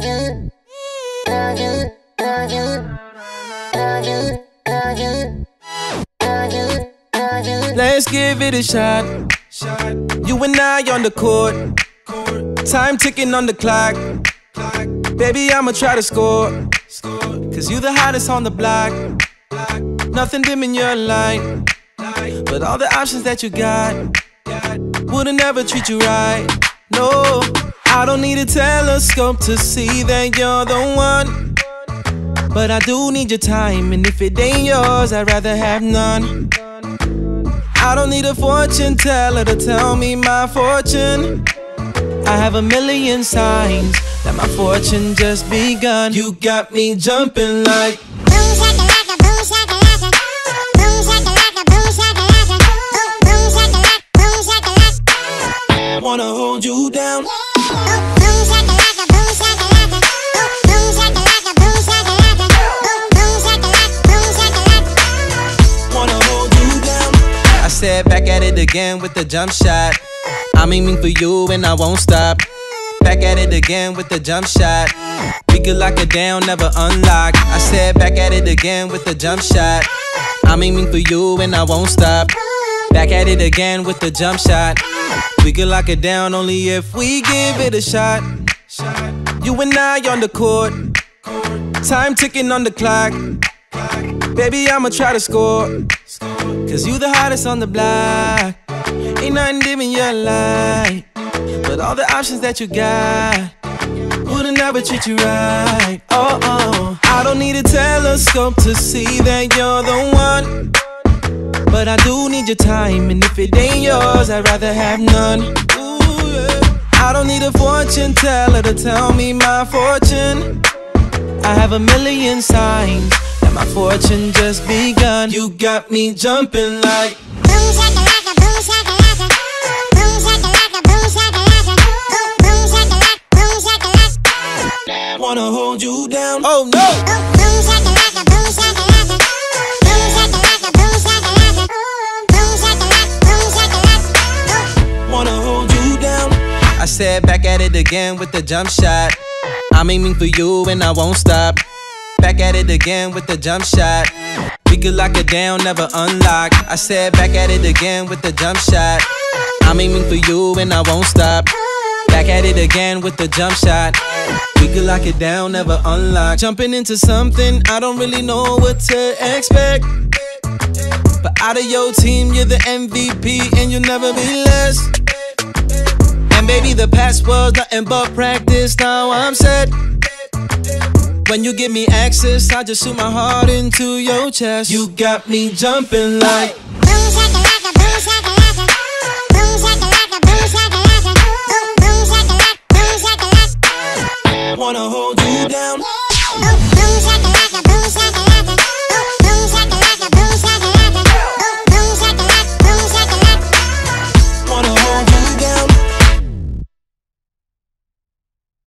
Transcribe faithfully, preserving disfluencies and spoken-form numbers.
Let's give it a shot. You and I on the court. Time ticking on the clock. Baby, I'ma try to score. Cause you the hottest on the block. Nothing dim in your light. But all the options that you got wouldn't ever treat you right. No, I don't need a telescope to see that you're the one. But I do need your time, and if it ain't yours, I'd rather have none. I don't need a fortune teller to tell me my fortune. I have a million signs that my fortune just begun. You got me jumping like boom shakalaka, boom shakalaka, boom shakalaka, boom shakalaka, boom shakalaka, boom shakalaka. Wanna hold you down. Boom shakalaka, boom shakalaka, boom shakalaka, boom shakalaka, boom shakalaka, boom shakalaka. Wanna hold you down. I said back at it again with the jump shot. I'm aiming for you and I won't stop. Back at it again with the jump shot. We could lock it down, never unlock. I said back at it again with the jump shot. I'm aiming for you and I won't stop. Back at it again with the jump shot. We could lock it down only if we give it a shot. You and I on the court. Time ticking on the clock. Baby, I'ma try to score. Cause you the hottest on the block. Ain't nothing dim in your light. But all the options that you got wouldn't ever treat you right. Oh, oh. I don't need a telescope to see that you're the one. But I do need your time, and if it ain't yours, I'd rather have none. Ooh, yeah. I don't need a fortune teller to tell me my fortune. I have a million signs that my fortune just begun. You got me jumping like boom shakalaka, boom shakalaka, boom shakalaka, boom shakalaka, boom shakalaka, boom shakalaka. Wanna hold you down. Oh no. Boom shakalaka, boom shakalaka, boom shakalaka, boom shakalaka, boom shakalaka, boom shakalaka. Wanna hold you down. I said back at it again with the jump shot. I'm aiming for you and I won't stop. Back at it again with the jump shot. We could lock it down, never unlock. I said back at it again with the jump shot. I'm aiming for you and I won't stop. Back at it again with the jump shot. We could lock it down, never unlock. Jumping into something, I don't really know what to expect. But out of your team, you're the M V P and you'll never be less. And baby, the past was nothing but practice, now I'm set. When you give me access, I just shoot my heart into your chest. You got me jumping like boom shakalaka, boom shakalaka, boom shakalaka, boom shakalaka, boom shakalaka, boom shakalaka. Wanna hold you down.